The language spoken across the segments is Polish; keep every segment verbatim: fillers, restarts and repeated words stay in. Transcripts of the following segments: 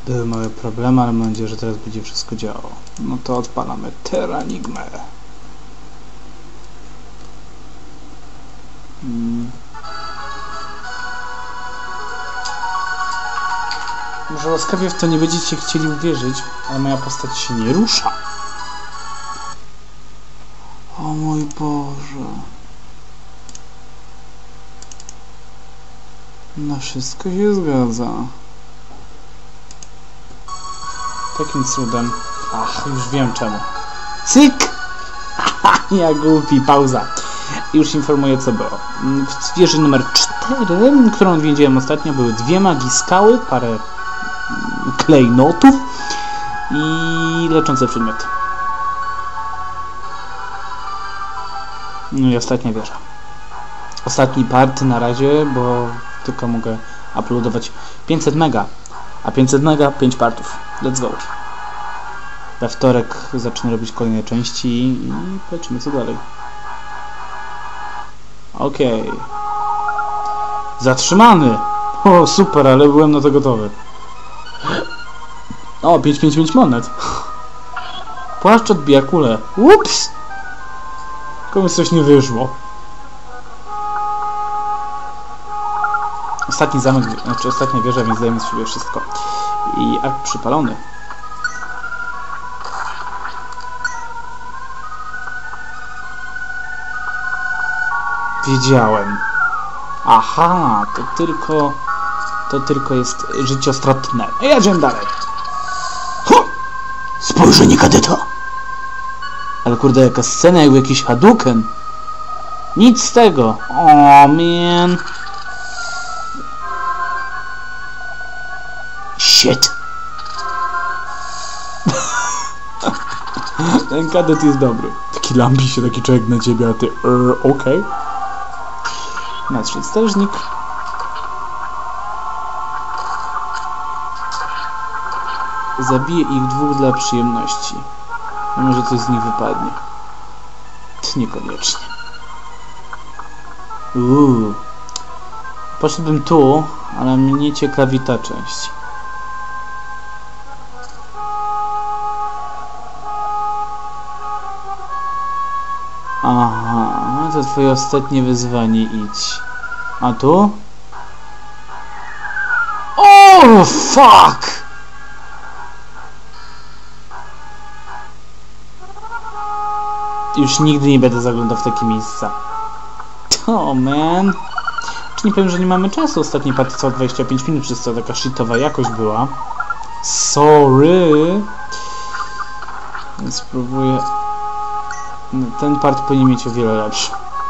Były małe problemy, ale mam nadzieję, że teraz będzie wszystko działało. No to odpalamy Terranigmę. Hmm. Może łaskawie w to nie będziecie chcieli uwierzyć, ale moja postać się nie rusza. O mój Boże. No wszystko się zgadza. Takim cudem. Ach, już wiem czemu. Cyk! Ja głupi, pauza. Już informuję, co było. W wieży numer cztery, którą odwiedziłem ostatnio, były dwie magii skały, parę klejnotów i leczące przedmioty. No i ostatnia wieża. Ostatni part na razie, bo tylko mogę uploadować pięćset mega, a pięćset mega, pięć partów. Let's go. We wtorek zacznę robić kolejne części i patrzymy co dalej. Okej. Okay. Zatrzymany! O, super, ale byłem na to gotowy. O, pięć pięć pięć monet. Płaszcz odbija kulę. Ups! Komuś coś nie wyszło. Ostatni zamek, znaczy ostatnia wieża, więc dajemy z siebie wszystko. I akt przypalony. Wiedziałem. Aha, to tylko... To tylko jest życiostratne. Jedziemy dalej. Huh! Spojrzenie kadeta. Ale kurde, jaka scena, jakby jakiś Hadouken. Nic z tego. O, man. Shit. Ten kadet jest dobry. Taki lampi się taki człowiek na ciebie, a ty... Er, okej. Okay. Nadszedł strażnik. Zabiję ich dwóch dla przyjemności. A może coś z nich wypadnie. To niekoniecznie. Uuu. Poszedłbym tu, ale mnie ciekawi ta część. Aha, no to twoje ostatnie wyzwanie, idź. A tu? O, fuck! Już nigdy nie będę zaglądał w takie miejsca. Oh man. Czy nie powiem, że nie mamy czasu? Ostatniej partii cała dwadzieścia pięć minut, przez co taka shitowa jakość była. Sorry. Więc spróbuję... No, ten part powinien mieć o wiele lepszy.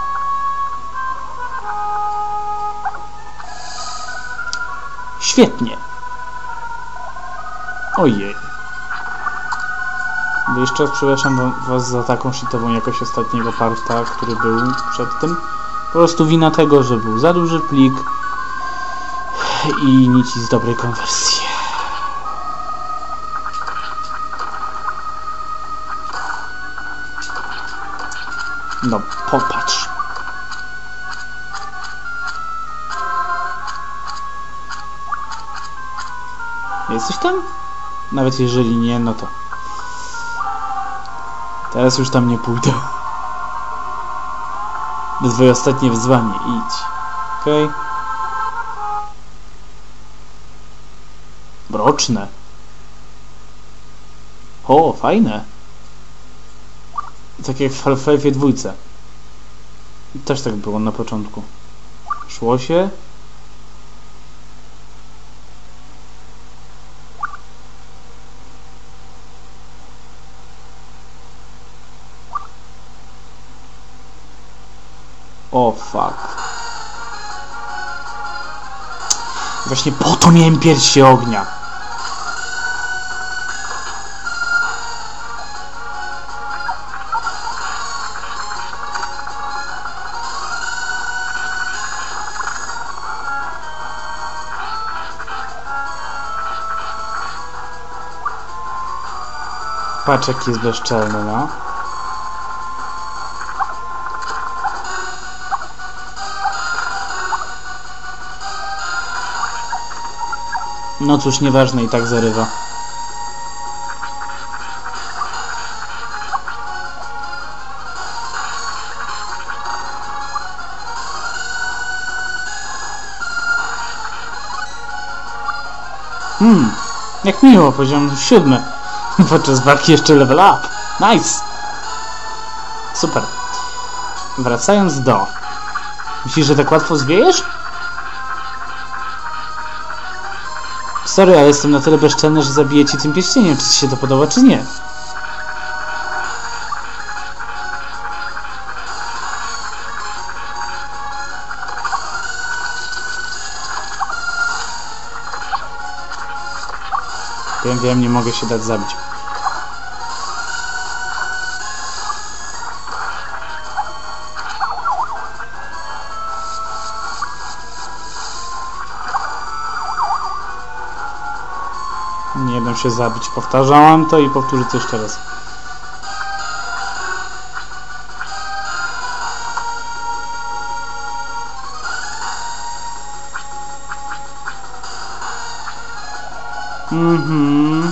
Świetnie. Ojej. Bo jeszcze raz przepraszam was za taką shitową jakość ostatniego parta, który był przed tym. Po prostu wina tego, że był za duży plik i nic z dobrej konwersji. No, popatrz. Jesteś tam? Nawet jeżeli nie, no to... Teraz już tam nie pójdę. To twoje ostatnie wyzwanie, idź. Okej. Okay. Mroczne. O, fajne. Tak jak w Half-Life dwójce. Też tak było na początku. Szło się. O, fuck. Właśnie po to miałem piersi ognia. Patrz, jaki jest bezczelny, no. No cóż, nieważne, i tak zarywa. Hmm, jak miło, poziom siódmy. Podczas walki jeszcze level up. Nice! Super. Wracając do... Myślisz, że tak łatwo zwiejesz? Sorry, ale jestem na tyle bezczelny, że zabiję ci tym pierścieniem, czy ci się to podoba, czy nie. Wiem, wiem, nie mogę się dać zabić. Nie dam się zabić. Powtarzałem to i powtórzę to jeszcze raz. Mhm.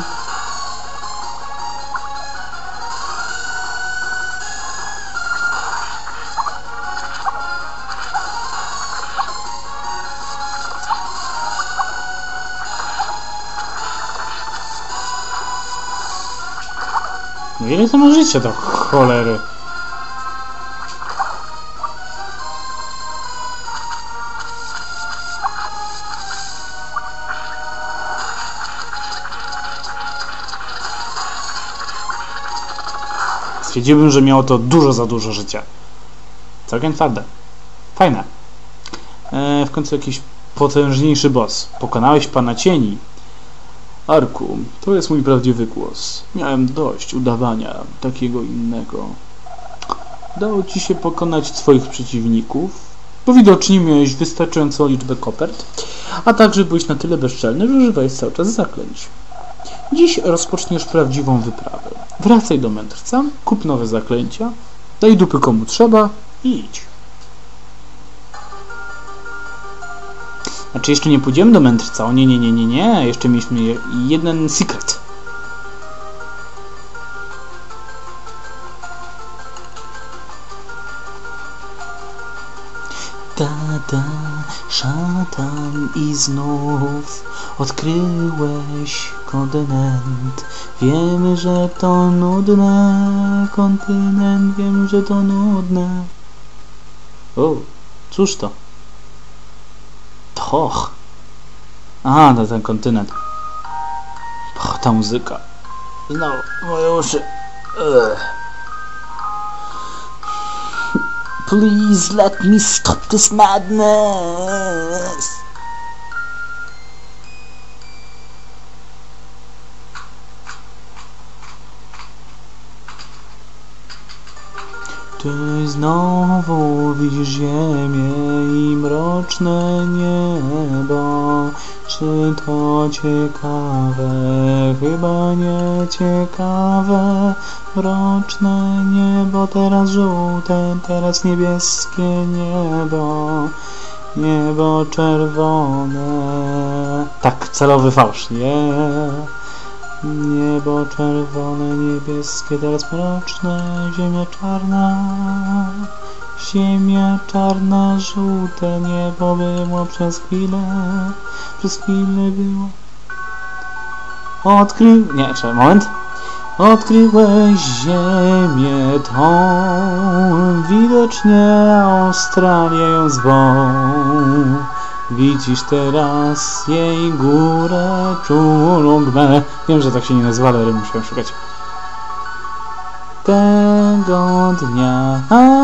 No ile to ma życia do cholery? Stwierdziłbym, że miało to dużo za dużo życia. Całkiem twarde. Fajne. Eee, w końcu jakiś potężniejszy boss. Pokonałeś pana cieni. Arku, to jest mój prawdziwy głos. Miałem dość udawania takiego innego. Udało ci się pokonać twoich przeciwników, bo widocznie miałeś wystarczającą liczbę kopert, a także byłeś na tyle bezczelny, że używałeś cały czas zaklęć. Dziś rozpoczniesz prawdziwą wyprawę. Wracaj do mędrca, kup nowe zaklęcia, daj dupy komu trzeba i idź. Znaczy jeszcze nie pójdziemy do mędrca. O nie, nie, nie, nie, nie. Jeszcze mieliśmy jeden secret. Ta-da, szatan i znów odkryłeś kontynent. Wiemy, że to nudne. Kontynent, wiemy, że to nudne. O, cóż to? Och. Aha, to ten kontynent. Och, ta muzyka. Znowu moje uszy. Ugh. Please let me stop this madness. Ty znowu widzisz ziemię i mroczne niebo. Czy to ciekawe? Chyba nie ciekawe. Mroczne niebo, teraz żółte, teraz niebieskie niebo. Niebo czerwone. Tak, celowy fałsz. Yeah. Niebo czerwone, niebieskie, teraz mroczne, ziemia czarna. Ziemia czarna, żółte niebo było przez chwilę, przez chwilę było. Odkrył... Nie, czekaj, moment. Odkryłeś ziemię tą, widocznie Australię ją zwą. Widzisz teraz jej górę Czulungmę. Wiem, że tak się nie nazywa, ale musiałem szukać. Tego dnia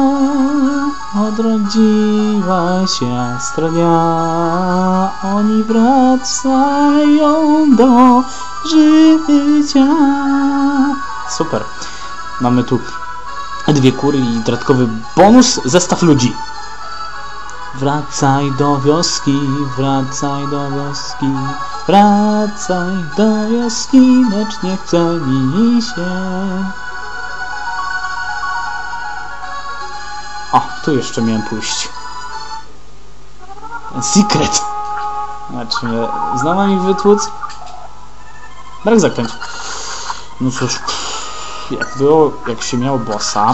odrodziła się Australia. Oni wracają do życia. Super. Mamy tu dwie kury i dodatkowy bonus, zestaw ludzi. Wracaj do wioski, wracaj do wioski, wracaj do wioski, lecz nie chce mi się. O, tu jeszcze miałem pójść. Secret. Znaczy, znowu mi wytłuc? Brak zaklęć. No cóż, jak było, jak się miał bossa.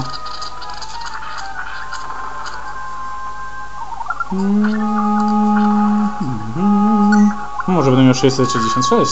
Hmm, hmm, może będę miał sześćset sześćdziesiąt sześć.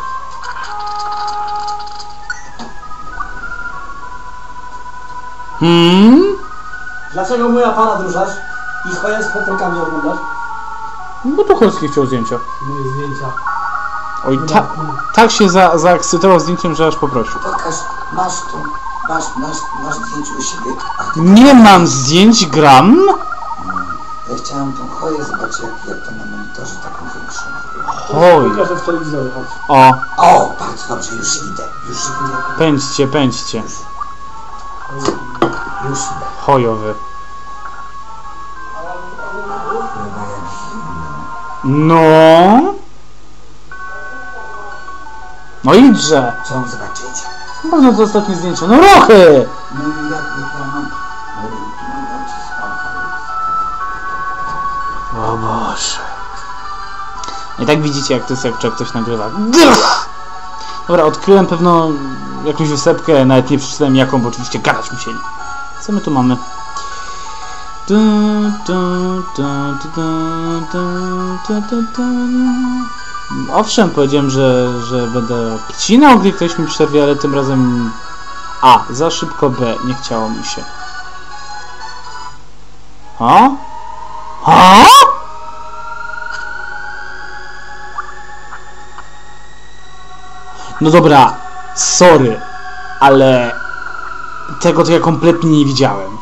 Hmm? Dlaczego mój aparat ruszasz i choję z fotelkami oglądasz? Bo to Cholski chciał zdjęcia. Moje zdjęcia. Oj, ta, tak się za, zaekscytował zdjęciem, że aż poprosił. Pokaż, masz tu, masz, masz, masz zdjęcie u siebie. A ty, Nie mam zdjęć, gram? ja chciałem tą choję zobaczyć, jak, jak to na monitorze taką większą. Oj. Pokażę w telewizorze, chodź. O, O, bardzo dobrze, już idę, już idę, pędźcie, pędźcie. już idę. Chojowy. Chyba jak zimno. No. No idźże. Co mam zobaczyć? Na pewno to ostatnie zdjęcie. No ruchy! No i jak, jak ja mam, no i tu mam dać ci spałka. O Boże. I tak widzicie, jak to jest, jak człowiek coś nagrywa. Gach! Dobra, odkryłem pewną jakąś wysepkę, nawet nie przeczytałem jaką, bo oczywiście gadać musieli. Co my tu mamy? Du, du, du, du, du, du, du, du. Owszem, powiedziałem, że, że będę obcinał, gdy ktoś mi przerwie, ale tym razem A, za szybko, B, nie chciało mi się. O? O? No dobra, sorry, ale tego to ja kompletnie nie widziałem.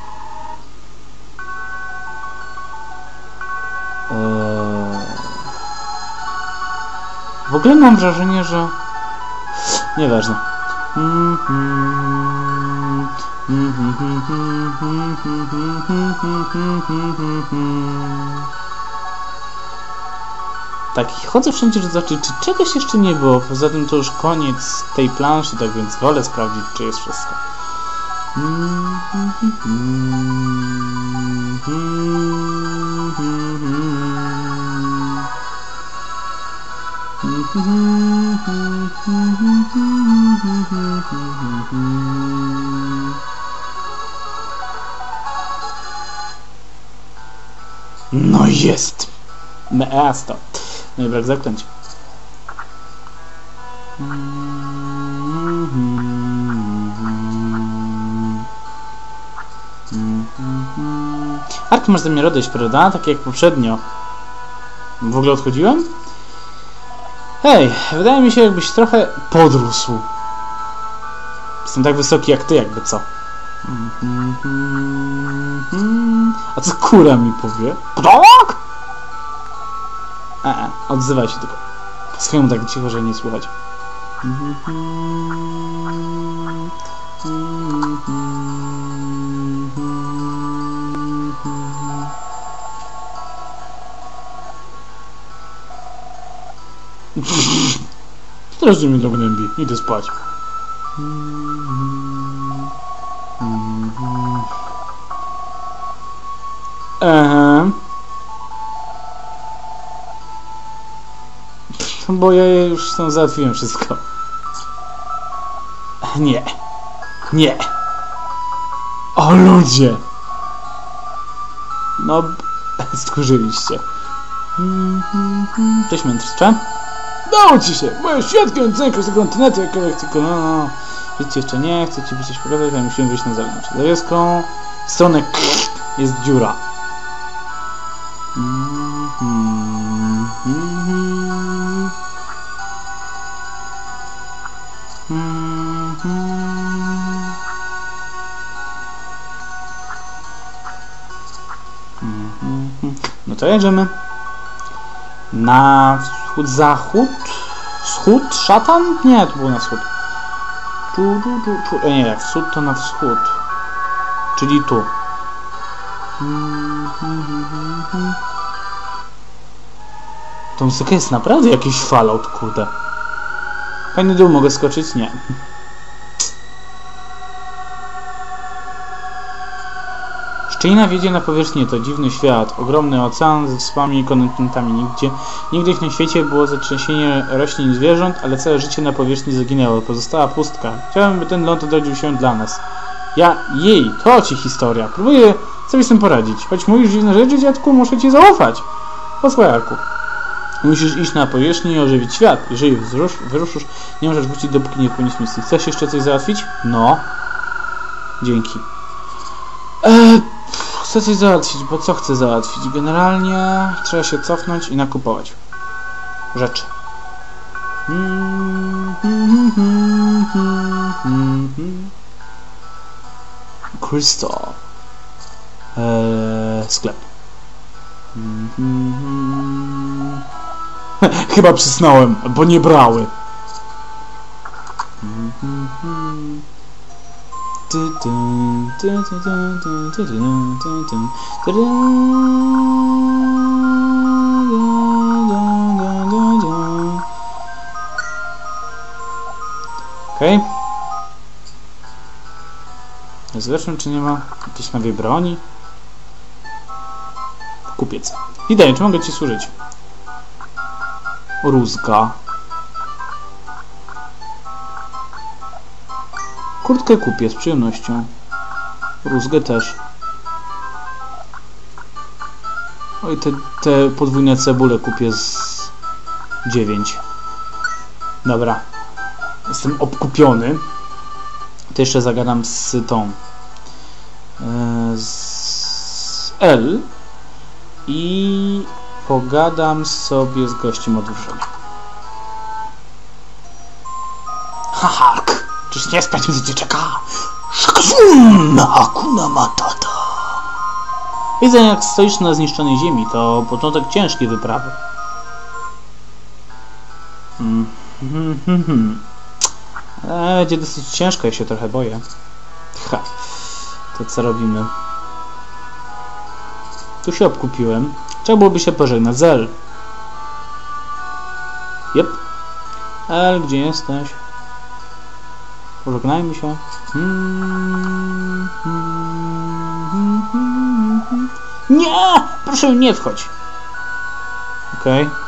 Eee... W ogóle mam wrażenie, że... Nieważne. Tak, i chodzę wszędzie, że zobaczyć, czy czegoś jeszcze nie było. Poza tym to już koniec tej planszy, tak więc wolę sprawdzić, czy jest wszystko. No jest! Miasto. No i brak zaklęć. Ark, masz zamiar odejść, prawda? Tak jak poprzednio. W ogóle odchodziłem? Hej, wydaje mi się, jakbyś trochę podrósł. Jestem tak wysoki jak ty, jakby co. A co kura mi powie? Ptak! E, e, odzywaj się tylko. Po swojemu tak cicho, że nie słychać. Strasznie mnie to gnębi. Idę spać. Eee. Bo ja już tam załatwiłem wszystko. Nie. Nie. O ludzie. No, skurzyliście. Cześć, mędrcze. Dało ci się! Moje świadkiem odznajka z kontynentu, jakkolwiek tylko no, no. Wiecie, jeszcze nie, chcę ci coś pokazać, ale musimy wyjść na zewnątrz. Za wioską, w stronę jest dziura. Mm -hmm, mm -hmm. Mm -hmm. Mm -hmm. No to jedziemy. Na wschód, zachód? Wschód? Szatan? Nie, to było na wschód. Tu, tu, tu, tu. E, nie, jak wschód to na wschód. Czyli tu. Tą muzyka jest naprawdę jakiś Fallout, kurde. Fajny dół, mogę skoczyć? Nie. Szczelina wiedzie na powierzchnię, to dziwny świat. Ogromny ocean ze wyspami i kontynentami. Nigdzie, nigdyś na świecie było zatrzęsienie roślin i zwierząt, ale całe życie na powierzchni zaginęło. Pozostała pustka. Chciałem, by ten ląd odrodził się dla nas. Ja, jej, to ci historia. Próbuję sobie z tym poradzić. Choć mówisz dziwne rzeczy, dziadku, muszę ci zaufać. Posłuchaj, Arku. Musisz iść na powierzchnię i ożywić świat. Jeżeli wzrusz, wyruszysz, nie możesz wrócić, dopóki nie wypełnisz misji. Chcesz jeszcze coś załatwić? No. Dzięki. Eee, chcę coś załatwić, bo co chcę załatwić? Generalnie trzeba się cofnąć i nakupować rzeczy. Crystal. Eee, sklep. Chyba przysnąłem, bo nie brały. Okej. Zobaczmy, czy nie ma jakiejś nowej broni. Kupiec. Witaj, czy mogę ci służyć? Rózga. Kurtkę kupię z przyjemnością. Rózgę też. Oj, te, te podwójne cebule kupię z dziewięć. Dobra. Jestem obkupiony. To jeszcze zagadam z tą. Z L. I pogadam sobie z gościem od wróżenia. Haha, czyż nie spać mi, co cię czeka? Szakzum, Hakuna Matata. Widzę, jak stoisz na zniszczonej ziemi. To początek ciężkiej wyprawy. Hmm. Hmm, hmm, hmm. Ale będzie dosyć ciężko, ja się trochę boję. Ha. To co robimy? Tu się obkupiłem. Trzeba byłoby się pożegnać z L. Jep. L, gdzie jesteś? Pożegnajmy się. Hmm, hmm, hmm, hmm, hmm. Nie! Proszę, nie wchodź. Okej. Okay.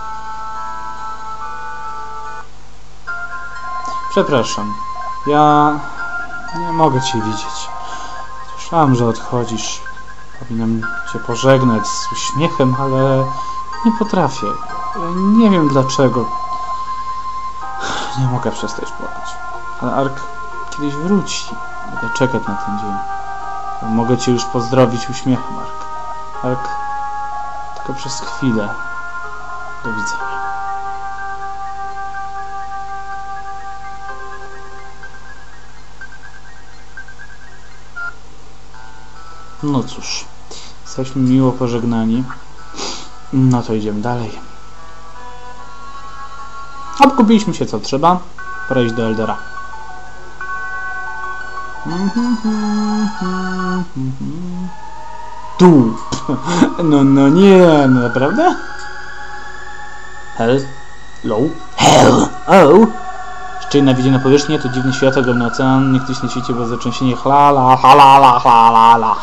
Przepraszam. Ja nie mogę cię widzieć. Słyszałem, że odchodzisz. Powinienem cię pożegnać z uśmiechem, ale nie potrafię. Nie wiem dlaczego. Nie mogę przestać płakać. Ale Ark kiedyś wróci. Będę czekać na ten dzień. Mogę cię już pozdrowić uśmiechem, Ark. Ark, tylko przez chwilę. Do widzenia. No cóż, jesteśmy miło pożegnani. No to idziemy dalej. Obkupiliśmy się co trzeba. Pora iść do Eldera. Tu! No, no nie, no naprawdę? Hello? Hell! Oh! Szczelina wiedzie na powierzchnię, to dziwny świat, ogromny ocean, niegdyś na świecie było zatrzęsienie chlala, halala, halala.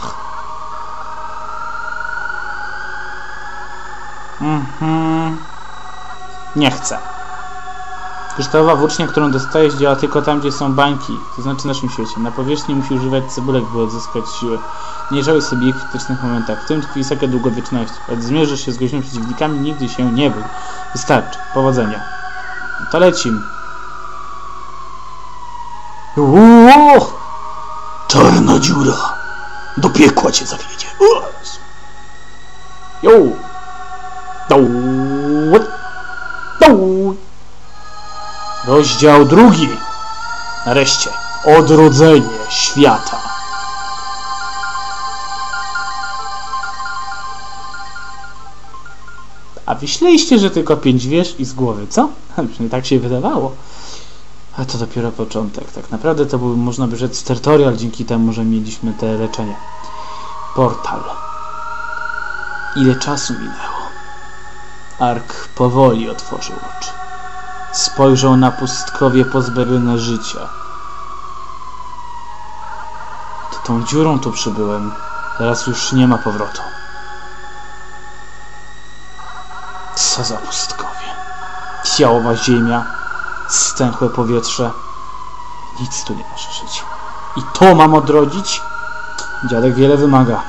Mhm. Nie chcę. Kryształowa włócznia, którą dostajesz, działa tylko tam, gdzie są bańki, to znaczy w naszym świecie. Na powierzchni musi używać cebulek, by odzyskać siłę. Nie żałuj sobie ich w krytycznych momentach. W tym tkwi wysoka długowieczność. Choć zmierzysz się z groźnymi przeciwnikami, nigdy się nie bój. Wystarczy. Powodzenia. To lecim. Uuuu! Czarna dziura. Do piekła cię zawiedzie. Jo! Rozdział drugi. Nareszcie. Odrodzenie świata. A myśleliście, że tylko pięć wież i z głowy, co? Przynajmniej tak się wydawało. A to dopiero początek. Tak naprawdę to był, można by rzec, tutorial, dzięki temu, że mieliśmy te leczenie. Portal. Ile czasu minęło? Ark powoli otworzył oczy. Spojrzał na pustkowie pozbawione życia. To tą dziurą tu przybyłem. Teraz już nie ma powrotu. Co za pustkowie. Fiałowa ziemia, stęchłe powietrze. Nic tu nie może żyć. I to mam odrodzić? Dziadek wiele wymaga.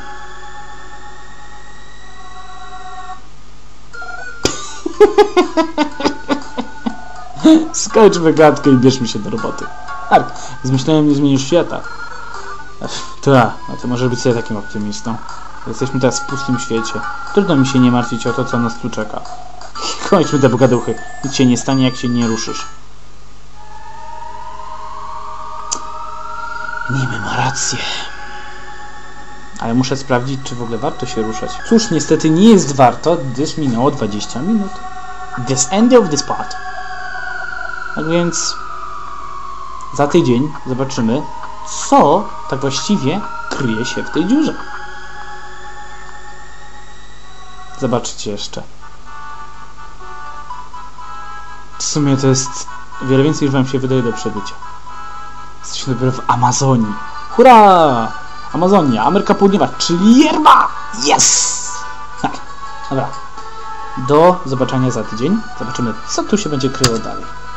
Skończmy gadkę i bierzmy się do roboty. Tak, z myśleniem nie zmienisz świata. Tak, no to może być sobie takim optymistą. Jesteśmy teraz w pustym świecie. Trudno mi się nie martwić o to, co nas tu czeka. Kończmy te pogaduchy. Nic się nie stanie, jak się nie ruszysz. Niby ma rację. Ale muszę sprawdzić, czy w ogóle warto się ruszać. Cóż, niestety nie jest warto, gdyż minęło dwadzieścia minut. This end of this part. Tak więc za tydzień zobaczymy, co tak właściwie kryje się w tej dziurze. Zobaczcie jeszcze. W sumie to jest wiele więcej, niż wam się wydaje do przebycia. Jesteśmy dopiero w Amazonii. Hurra! Amazonia, Ameryka Południowa, czyli yerba! Yes! Tak, dobra. Do zobaczenia za tydzień. Zobaczymy, co tu się będzie kryło dalej.